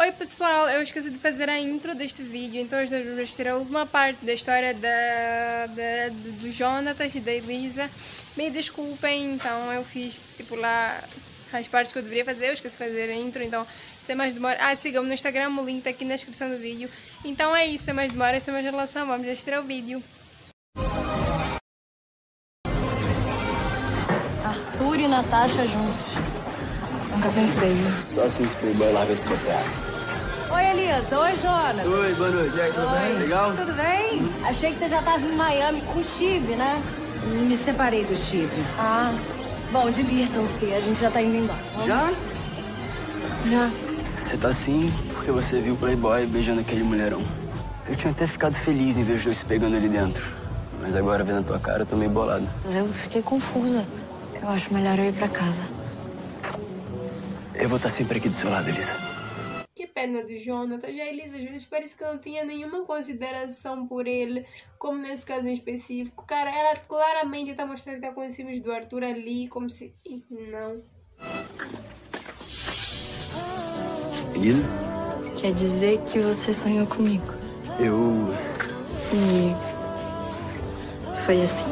Oi pessoal, eu esqueci de fazer a intro deste vídeo, então hoje vamos ter a última parte da história do Jonatas e da Elisa. Me desculpem, então eu fiz tipo lá as partes que eu deveria fazer, eu esqueci de fazer a intro, então sem mais demora. Sigam-me no Instagram, o link está aqui na descrição do vídeo. Então é isso, sem mais demora, sem mais relação, vamos assistir ao vídeo. Arthur e Natasha juntos. Nunca pensei. Só assim esse playboy larga de seu pé. Oi, Elisa. Oi, Jonas. Oi, boa noite. E aí, tudo bem? Legal? Tudo bem? Achei que você já estava em Miami com o Steve, né? Me separei do Steve. Bom, divirtam-se. A gente já tá indo embora. Vamos? Já. Você tá assim porque você viu o playboy beijando aquele mulherão. Eu tinha até ficado feliz em ver os dois se pegando ali dentro. Mas agora, vendo a tua cara, eu tô meio bolado. Mas eu fiquei confusa. Eu acho melhor eu ir pra casa. Eu vou estar sempre aqui do seu lado, Elisa. Que pena do Jonatas. Já a Elisa às vezes parece que não tinha nenhuma consideração por ele, como nesse caso em específico. Cara, ela claramente tá mostrando que tá com os ciúmes do Arthur ali, como se... Não. Elisa? Quer dizer que você sonhou comigo. E... foi assim?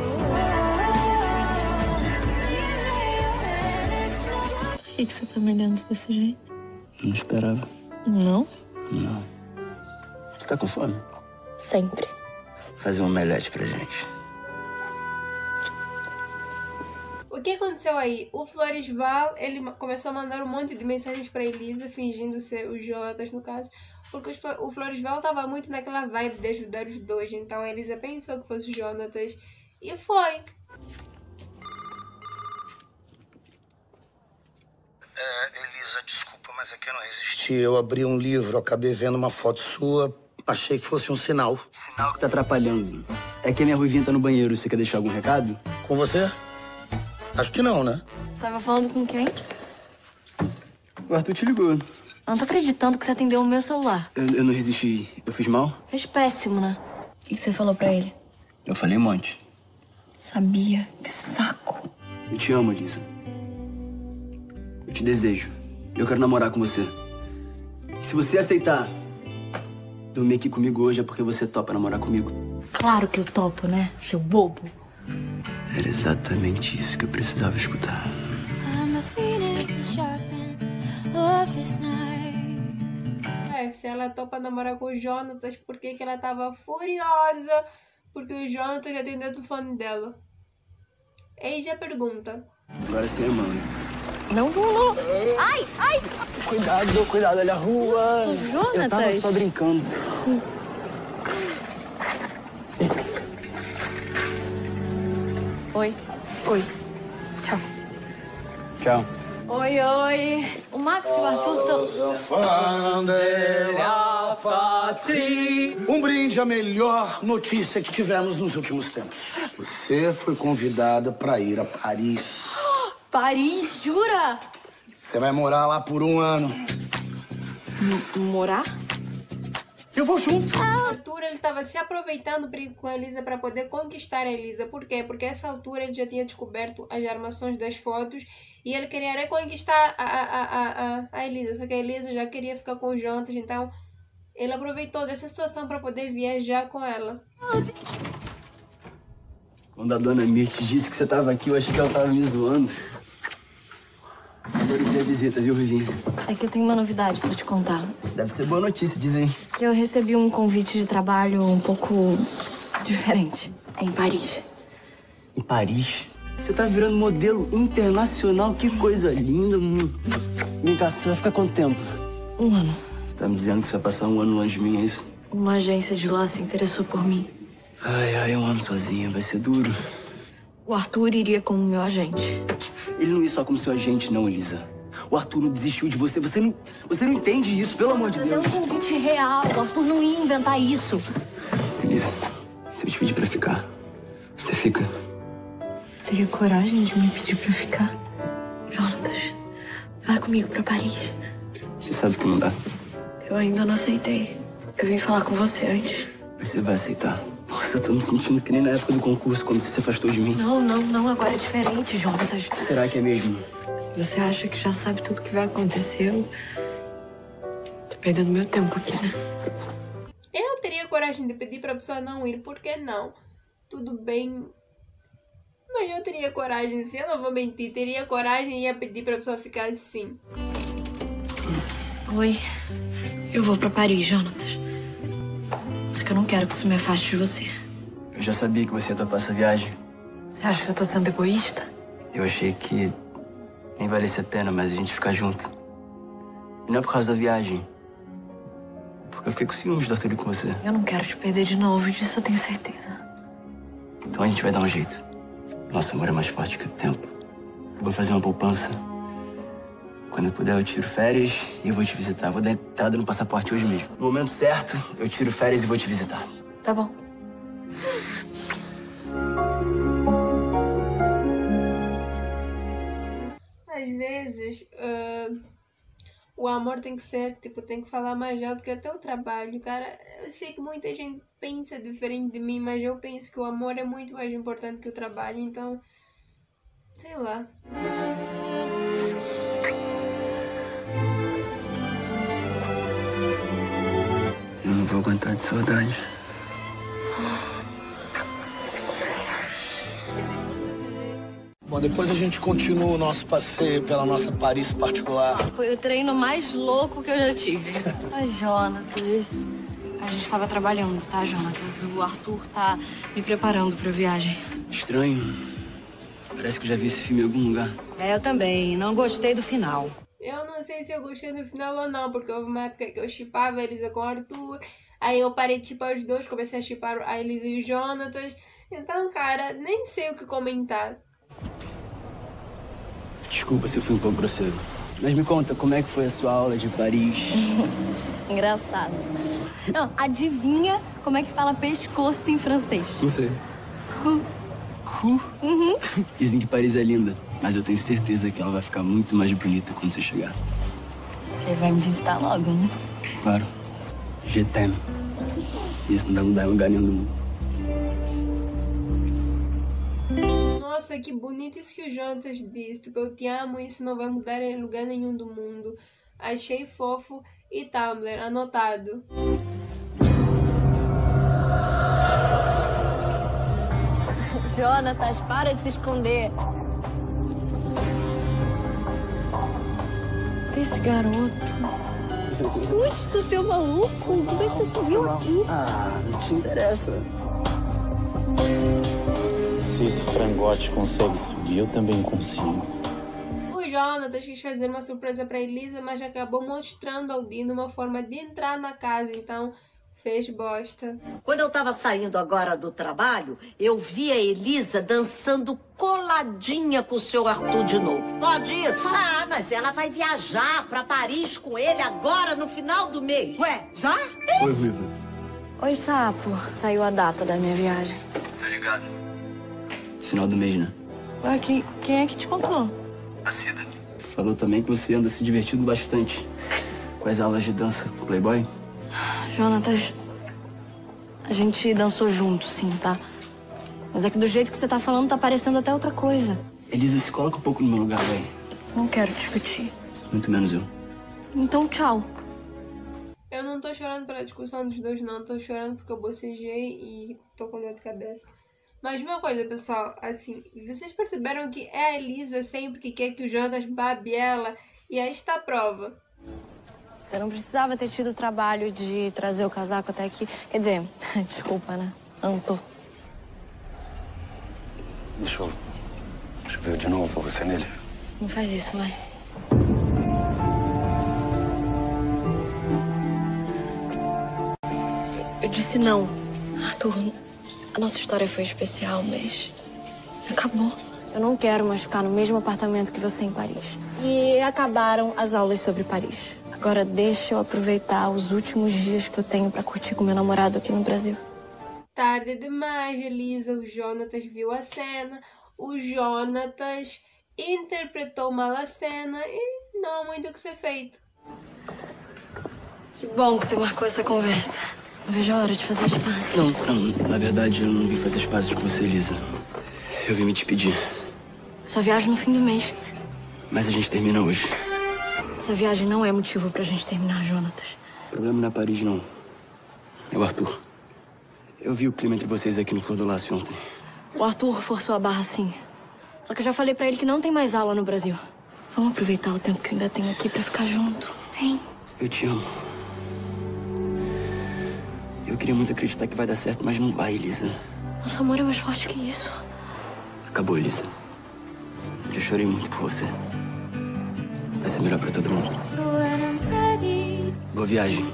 Por que você tá me olhando desse jeito? Não esperava. Não? Não. Você tá com fome? Sempre. Fazer um omelete pra gente. O que aconteceu aí? O Floresval, ele começou a mandar um monte de mensagens pra Elisa, fingindo ser o Jonatas, no caso, porque o Floresval tava muito naquela vibe de ajudar os dois, então a Elisa pensou que fosse o Jonatas e foi. Elisa, desculpa, mas aqui eu não resisti. Eu abri um livro, acabei vendo uma foto sua, achei que fosse um sinal. Sinal que tá atrapalhando. É que a minha ruivinha tá no banheiro. Você quer deixar algum recado? Com você? Acho que não, né? Tava falando com quem? O Arthur te ligou. Eu não tô acreditando que você atendeu o meu celular. Eu não resisti. Eu fiz mal? Fez péssimo, né? O que você falou pra ele? Eu falei um monte. Sabia. Que saco. Eu te amo, Elisa. Eu te desejo. Eu quero namorar com você. E se você aceitar dormir aqui comigo hoje, é porque você topa namorar comigo. Claro que eu topo, né? Seu bobo. Era exatamente isso que eu precisava escutar. Se ela topa namorar com o Jonatas, por que ela tava furiosa? Porque o Jonatas já atendeu o telefone dela. Eis a pergunta. Agora sim, mano. Não. Ai! Cuidado, olha a rua. Jonatas. Eu tava só brincando. Licença. Oi. Tchau. Tchau. Oi. O Max e o Arthur estão... Um brinde à melhor notícia que tivemos nos últimos tempos. Você foi convidada para ir a Paris. Paris, jura? Você vai morar lá por um ano. Morar? Eu vou junto. O Arthur, ele tava se aproveitando com a Elisa para poder conquistar a Elisa. Por quê? Porque a essa altura ele já tinha descoberto as armações das fotos e ele queria reconquistar a Elisa. Só que a Elisa já queria ficar com o Jonatas, então ele aproveitou dessa situação para poder viajar com ela. Quando a dona Mirth disse que você tava aqui, eu achei que ela tava me zoando. Agora isso é a visita, viu, Ruivinha? É que eu tenho uma novidade pra te contar. Deve ser boa notícia, diz aí. Que eu recebi um convite de trabalho um pouco diferente. É em Paris. Em Paris? Você tá virando modelo internacional, que coisa linda. Vem cá, você vai ficar quanto tempo? Um ano. Você tá me dizendo que você vai passar um ano longe de mim, é isso? Uma agência de lá se interessou por mim. Ai, um ano sozinha, vai ser duro. O Arthur iria como meu agente. Ele não ia só como seu agente, não, Elisa. O Arthur não desistiu de você. Você não entende isso, pelo amor de Mas Deus. é um convite real. O Arthur não ia inventar isso. Elisa, se eu te pedir pra ficar, você fica? Teria coragem de me pedir pra ficar? Jonatas, vai comigo pra Paris. Você sabe que não dá. Eu ainda não aceitei. Eu vim falar com você antes. Mas você vai aceitar. Nossa, eu tô me sentindo que nem na época do concurso, quando você se afastou de mim. Não. Agora é diferente, Jonatas. Será que é mesmo? Você acha que já sabe tudo que vai acontecer? Eu Perdendo meu tempo aqui, né? Eu teria coragem de pedir pra pessoa não ir, por que não? Tudo bem. Mas eu teria coragem, se eu não vou mentir, teria coragem e ia pedir pra pessoa ficar assim. Oi. Eu vou pra Paris, Jonatas. Só que eu não quero que isso me afaste de você. Eu já sabia que você ia topar essa viagem. Você acha que eu tô sendo egoísta? Eu achei que nem valesse a pena mais a gente ficar junto. E não é por causa da viagem. Porque eu fiquei com ciúmes do Arthur ir com você. Eu não quero te perder de novo, disso eu tenho certeza. Então a gente vai dar um jeito. Nosso amor é mais forte que o tempo. Eu vou fazer uma poupança. Quando eu puder, eu tiro férias e eu vou te visitar. Vou dar entrada no passaporte hoje mesmo. No momento certo, eu tiro férias e vou te visitar. Tá bom. Às vezes, o amor tem que ser, tipo, tem que falar mais alto que até o trabalho, cara. Eu sei que muita gente pensa diferente de mim, mas eu penso que o amor é muito mais importante que o trabalho, então, sei lá. Eu não vou aguentar de saudade. Bom, depois a gente continua o nosso passeio pela nossa Paris particular. Foi o treino mais louco que eu já tive. Ai, Jonatas. A gente tava trabalhando, tá, Jonatas? O Arthur tá me preparando pra viagem. Estranho. Parece que eu já vi esse filme em algum lugar. Eu também. Não gostei do final. Eu não sei se eu gostei do final ou não, porque houve uma época que eu shippava a Elisa com o Arthur, aí eu parei de shippar os dois, comecei a shippar a Elisa e o Jonatas. Então, cara, nem sei o que comentar. Desculpa se eu fui um pouco grosseiro. Mas me conta, como é que foi a sua aula de Paris? Engraçado. Não, adivinha como é que fala pescoço em francês? Não sei. Cou. Uhum. Dizem que Paris é linda, mas eu tenho certeza que ela vai ficar muito mais bonita quando você chegar. Você vai me visitar logo, né? Claro. Je t'aime. Isso não vai mudar em lugar nenhum do mundo. Nossa, que bonito isso que o Jonatas disse. Tipo, eu te amo, isso não vai mudar em lugar nenhum do mundo. Achei fofo e Tumblr, anotado. Jonatas, para de se esconder. Desse garoto. Susto, seu maluco. Como é que você se viu aqui? Ah, não te interessa. Se esse frangote consegue subir, eu também consigo. O Jonatas quis fazer uma surpresa pra Elisa, mas acabou mostrando ao Dino uma forma de entrar na casa, então fez bosta. Quando eu tava saindo agora do trabalho, eu vi a Elisa dançando coladinha com o seu Arthur de novo. Pode isso? Ah, mas ela vai viajar pra Paris com ele agora no final do mês. Ué, já? Oi, Ruiva. Oi, Sapo. Saiu a data da minha viagem. Tá ligado? Final do mês, né? Ué, quem é que te contou? A Cida. Falou também que você anda se divertindo bastante com as aulas de dança com o Playboy. Jonatas, a gente dançou junto, sim, tá? Mas é que do jeito que você tá falando, tá parecendo até outra coisa. Elisa, se coloca um pouco no meu lugar, velho. Não quero discutir. Muito menos eu. Então, tchau. Eu não tô chorando pela discussão dos dois, não. Tô chorando porque eu bocejei e tô com dor de cabeça. Mas uma coisa, pessoal, assim, vocês perceberam que é a Elisa sempre que quer que o Jonatas babe ela? E aí está a prova. Você não precisava ter tido o trabalho de trazer o casaco até aqui. Quer dizer, desculpa, né? Não tô. Deixa eu ver de novo você nele. Não faz isso, vai. Eu disse não. Arthur, a nossa história foi especial, mas acabou. Eu não quero mais ficar no mesmo apartamento que você em Paris. E acabaram as aulas sobre Paris. Agora deixa eu aproveitar os últimos dias que eu tenho pra curtir com meu namorado aqui no Brasil. Tarde demais, Elisa. O Jonatas viu a cena. O Jonatas interpretou mal a cena e não há muito o que ser feito. Que bom que você marcou essa conversa. Não vejo a hora de fazer as pazes. Não, na verdade eu não vim fazer as pazes com você, Elisa. Eu vim me despedir. Só viajo no fim do mês. Mas a gente termina hoje. Essa viagem não é motivo pra gente terminar, Jonatas. problema não é Paris, não. É o Arthur. Eu vi o clima entre vocês aqui no Flor do Lácio ontem. O Arthur forçou a barra, sim. Só que eu já falei pra ele que não tem mais aula no Brasil. Vamos aproveitar o tempo que eu ainda tenho aqui pra ficar junto, hein? Eu te amo. Eu queria muito acreditar que vai dar certo, mas não vai, Elisa. Nosso amor é mais forte que isso. Acabou, Elisa. Já chorei muito por você. Vai ser melhor pra todo mundo. Boa viagem.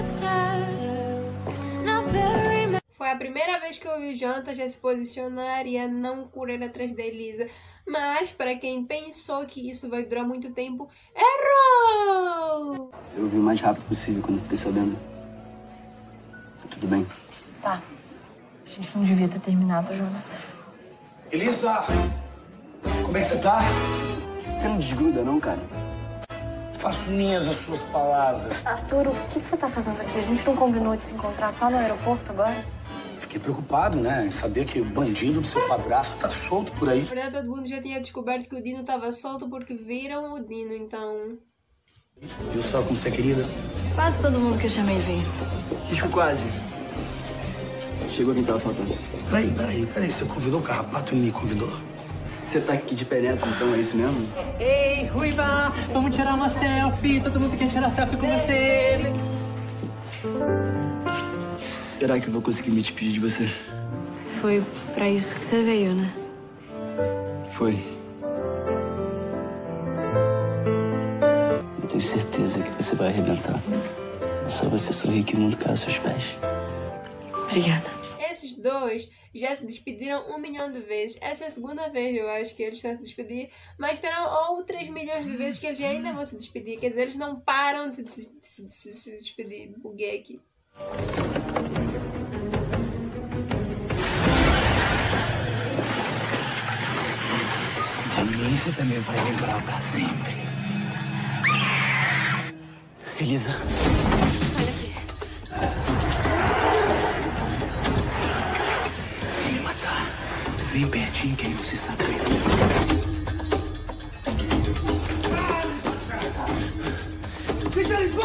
Foi a primeira vez que eu vi o Jonathan já se posicionar e a não correr atrás da Elisa. Mas, para quem pensou que isso vai durar muito tempo, errou! Eu vi o mais rápido possível quando fiquei sabendo. Tá tudo bem? Tá. A gente não devia ter terminado, Jonathan. Elisa! Como é que você tá? Você não desgruda, não, cara? Faço minhas as suas palavras. Arthur, o que você tá fazendo aqui? A gente não combinou de se encontrar só no aeroporto agora? Fiquei preocupado, né? Em saber que o bandido do seu padrasto tá solto por aí. Na verdade, todo mundo já tinha descoberto que o Dino estava solto porque viram o Dino, então... Viu só como você é querida? Quase todo mundo que eu chamei veio. Risco quase. Chegou quem tava faltando. Peraí. Você convidou o Carrapato e me convidou? Você tá aqui de penetra, então é isso mesmo? Ei, Ruiva, vamos tirar uma selfie. Todo mundo quer tirar selfie com você. Será que eu vou conseguir me despedir de você? Foi pra isso que você veio, né? Foi. Eu tenho certeza que você vai arrebentar. É só você sorrir que o mundo cai aos seus pés. Obrigada. Esses dois já se despediram 1 milhão de vezes. Essa é a segunda vez, eu acho, que eles estão se despedir. Mas terão outras milhões de vezes que eles ainda vão se despedir. Quer dizer, eles não param de se despedir. Buguei aqui. De mim você também vai lembrar pra sempre. Elisa. Sai daqui. Vem matar. Vem pertinho que aí você sabe o que Deixa ele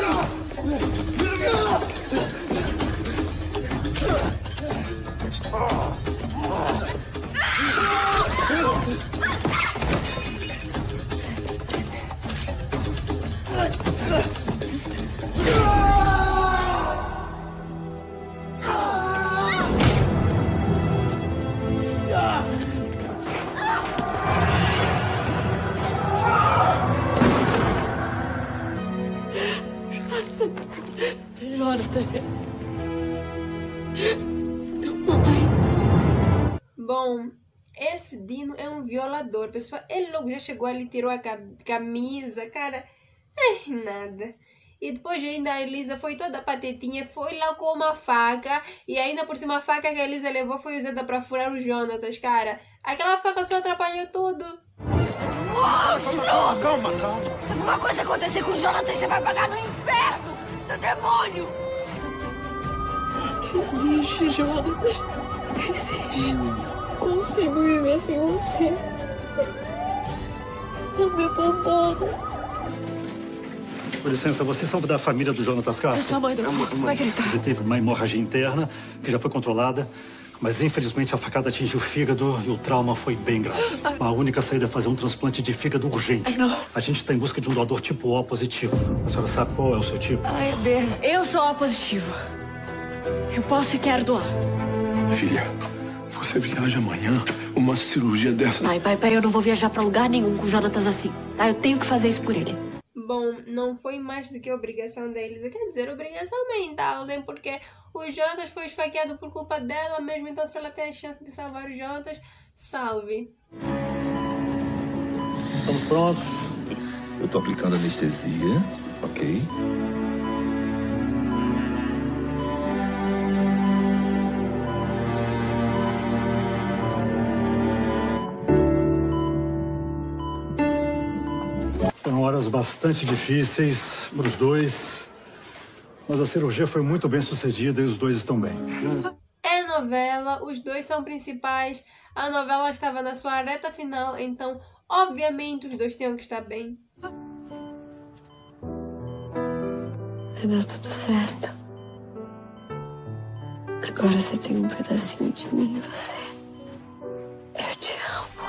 Bom, esse Dino é um violador, pessoal. Ele logo já chegou ali, tirou a camisa, cara. Nada. E depois ainda a Elisa foi toda patetinha, foi lá com uma faca. E ainda por cima a faca que a Elisa levou foi usada pra furar o Jonatas, cara. Aquela faca só atrapalhou tudo. Monstro! Calma. Se alguma coisa acontecer com o Jonathan, você vai pagar no inferno do demônio! Existe, Jonathan. Existe. Consigo viver sem você. Não me abandona. Com licença, vocês são da família do Jonatas Castro? Eu sou a mãe do... Como é que ele tá? Ele teve uma hemorragia interna, que já foi controlada, mas infelizmente a facada atingiu o fígado e o trauma foi bem grave. A única saída é fazer um transplante de fígado urgente. Não. A gente está em busca de um doador tipo O positivo. A senhora sabe qual é o seu tipo? É B. Eu sou O positivo. Eu posso e quero doar. Filha, você viaja amanhã? Uma cirurgia dessas... Pai, eu não vou viajar pra lugar nenhum com o Jonatas assim, tá? Eu tenho que fazer isso por ele. Bom, não foi mais do que obrigação deles. Quer dizer, obrigação mental, né? Porque o Jonatas foi esfaqueado por culpa dela mesmo. Então, se ela tem a chance de salvar o Jonatas, salve. Estamos prontos? Eu tô aplicando anestesia, ok? Foram horas bastante difíceis para os dois, mas a cirurgia foi muito bem sucedida e os dois estão bem. É novela, os dois são principais. A novela estava na sua reta final, então, obviamente, os dois tinham que estar bem. Vai dar tudo certo. Agora você tem um pedacinho de mim em você. Eu te amo.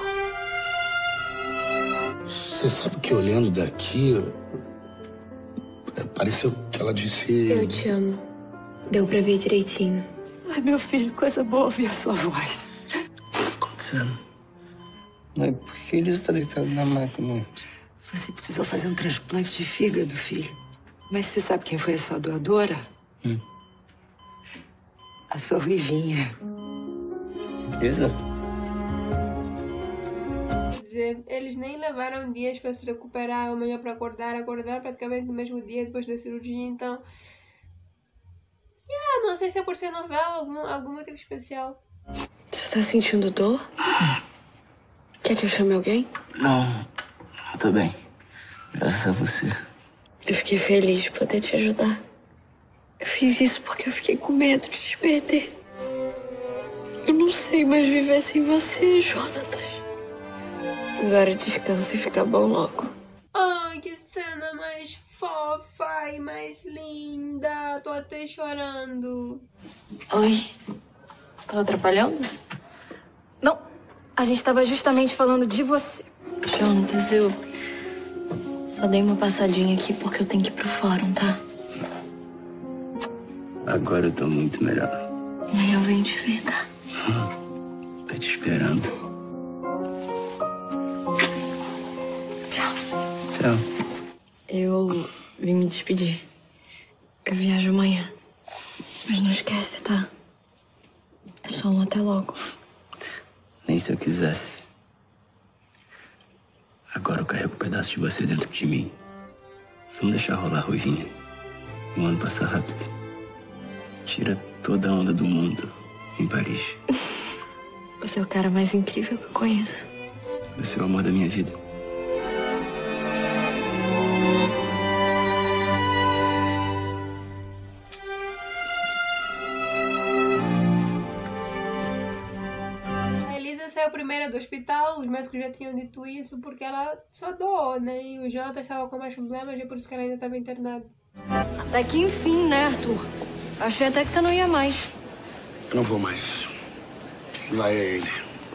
Você sabe que olhando daqui, pareceu que ela disse... Eu te amo. Deu pra ver direitinho. Ai, meu filho, coisa boa ouvir a sua voz. O que tá acontecendo? Mãe, por que ele está deitado na maca, mãe? Você precisou fazer um transplante de fígado, filho. Mas você sabe quem foi a sua doadora? A sua Ruivinha. Beleza? Quer dizer, eles nem levaram dias para se recuperar, amanhã para acordar praticamente no mesmo dia depois da cirurgia, então... não sei se é por ser novela, algum motivo especial. Você tá sentindo dor? Quer que eu chame alguém? Não, eu tô bem. Graças a você. Eu fiquei feliz de poder te ajudar. Eu fiz isso porque eu fiquei com medo de te perder. Eu não sei mais viver sem você, Jonatas. Agora descansa e fica bom logo. Ai, que cena mais fofa e mais linda. Tô até chorando. Oi. Tô atrapalhando? Não. A gente tava justamente falando de você. Jonatas, eu só dei uma passadinha aqui porque eu tenho que ir pro fórum, tá? Agora eu tô muito melhor. Amanhã eu venho te ver, tá? Tô te esperando. Tchau. Tchau. Eu vim me despedir. Eu viajo amanhã. Mas não esquece, tá? É só um até logo. Nem se eu quisesse. Agora eu carrego um pedaço de você dentro de mim. Vamos deixar rolar, Ruivinha. O ano passa rápido. Tira toda a onda do mundo em Paris. Você é o cara mais incrível que eu conheço. Você é o amor da minha vida. A Elisa saiu primeiro do hospital, os médicos já tinham dito isso porque ela só doou, né? E o Jota estava com mais problemas e é por isso que ela ainda estava internada. Até que enfim, né, Arthur? Achei até que você não ia mais. Eu não vou mais. Quem vai é ele.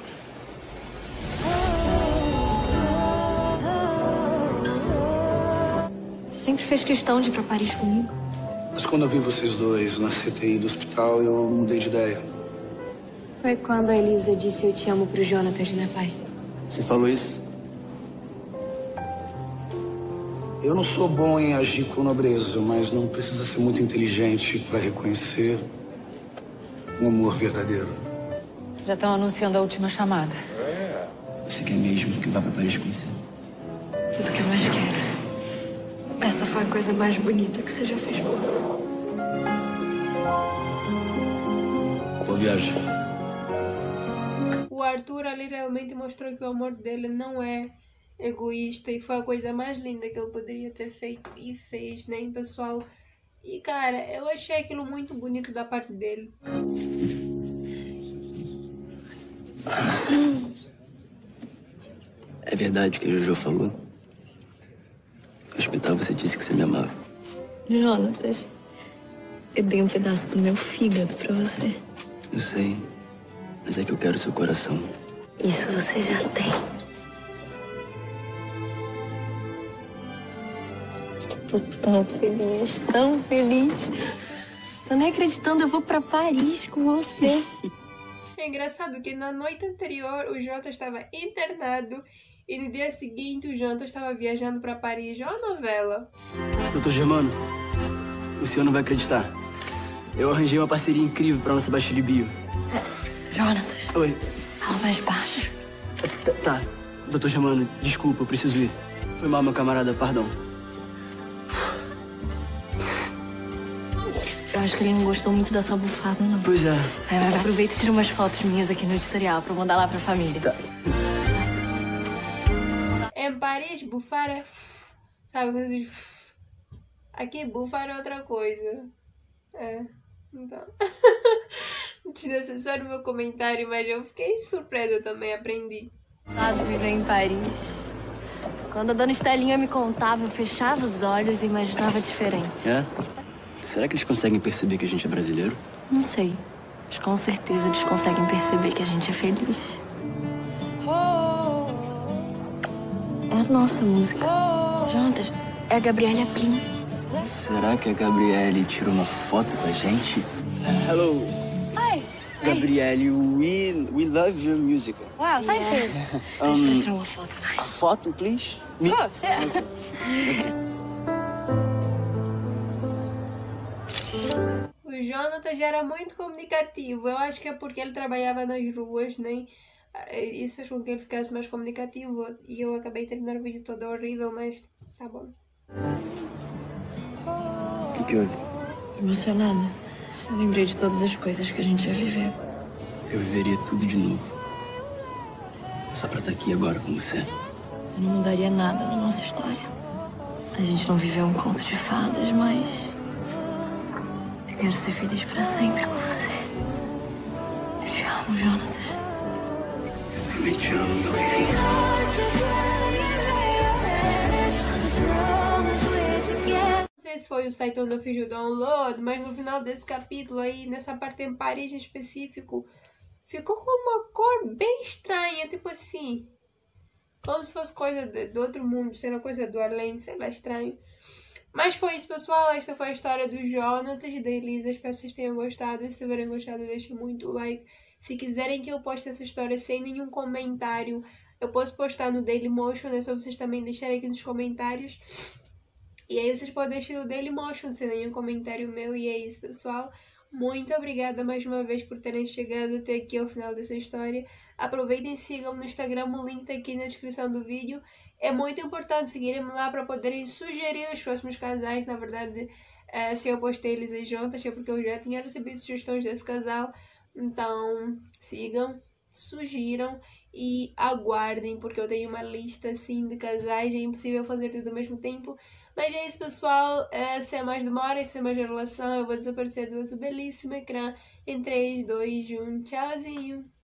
Você sempre fez questão de ir pra Paris comigo. Mas quando eu vi vocês dois na CTI do hospital, eu mudei de ideia. Foi quando a Elisa disse eu te amo pro Jonatas, né, pai? Você falou isso? Eu não sou bom em agir com nobreza, mas não precisa ser muito inteligente para reconhecer um amor verdadeiro. Já estão anunciando a última chamada. Você quer mesmo que eu vá pra Paris com você? Tudo que eu mais quero. Essa foi a coisa mais bonita que você já fez por mim. Boa viagem. O Arthur ali realmente mostrou que o amor dele não é egoísta e foi a coisa mais linda que ele poderia ter feito e fez, né, pessoal? E, cara, eu achei aquilo muito bonito da parte dele. É verdade o que a Jojo falou? No hospital você disse que você me amava. Jonatas, eu dei um pedaço do meu fígado pra você. Eu sei, mas é que eu quero seu coração. Isso você já tem. Tô tão feliz, tão feliz. Tô nem acreditando, eu vou pra Paris com você. É engraçado que na noite anterior o Jota estava internado e no dia seguinte o Jota estava viajando para Paris. Olha a novela. Doutor Germano, o senhor não vai acreditar. Eu arranjei uma parceria incrível para nossa Bachille Bio. Jonatas. Oi. Fala mais baixo. Tá. Doutor Germano, desculpa, eu preciso ir. Foi mal, meu camarada, perdão. Eu acho que ele não gostou muito da sua bufada, não. Pois é. Aí aproveita e tira umas fotos minhas aqui no editorial pra eu mandar lá pra família. Tá. Em Paris, bufar é... Sabe, quando diz... Aqui, bufar é outra coisa. É, então... Desnecessário no meu comentário, mas eu fiquei surpresa também, aprendi. Viver em Paris. Quando a dona Estelinha me contava, eu fechava os olhos e imaginava diferente. É? Será que eles conseguem perceber que a gente é brasileiro? Não sei. Mas com certeza eles conseguem perceber que a gente é feliz. É a nossa música. Jonatas, é a Gabriele Aplin. Será que a Gabriele tirou uma foto com a gente? Hello. Hi. Gabriele, we love your music. Wow, thank you. Deixa eu tirar uma foto, vai. A foto, please? Of course, yeah. O Jonathan já era muito comunicativo. Eu acho que é porque ele trabalhava nas ruas, né? Isso fez com que ele ficasse mais comunicativo. E eu acabei terminando o vídeo todo horrível, mas tá bom. O que houve? Emocionada. Eu lembrei de todas as coisas que a gente ia viver. Eu viveria tudo de novo. Só pra estar aqui agora com você. Eu não mudaria nada na nossa história. A gente não viveu um conto de fadas, mas... eu quero ser feliz pra sempre com você. Eu te amo, Jonatas. Eu também te amo, meu filho. Não sei se foi o site onde eu fiz o download, mas no final desse capítulo aí, nessa parte em Paris em específico, ficou com uma cor bem estranha, tipo assim, como se fosse coisa do outro mundo, sendo coisa do além, sei lá, estranho. Mas foi isso, pessoal. Esta foi a história do Jonatas e da Elisa. Espero que vocês tenham gostado. E se tiverem gostado, deixem muito like. Se quiserem que eu poste essa história sem nenhum comentário, eu posso postar no Dailymotion, é só vocês também deixarem aqui nos comentários. E aí vocês podem deixar o Dailymotion sem nenhum comentário meu. E é isso, pessoal. Muito obrigada mais uma vez por terem chegado até aqui ao final dessa história. Aproveitem e sigam no Instagram, o link está aqui na descrição do vídeo. É muito importante seguirem-me lá para poderem sugerir os próximos casais. Na verdade, se eu postei Elisa e Jonatas é porque eu já tinha recebido sugestões desse casal. Então, sigam, sugiram e aguardem, porque eu tenho uma lista assim de casais, é impossível fazer tudo ao mesmo tempo. Mas é isso, pessoal. Sem mais demora, sem mais enrolação, eu vou desaparecer do vosso belíssimo ecrã em 3, 2, 1, tchauzinho!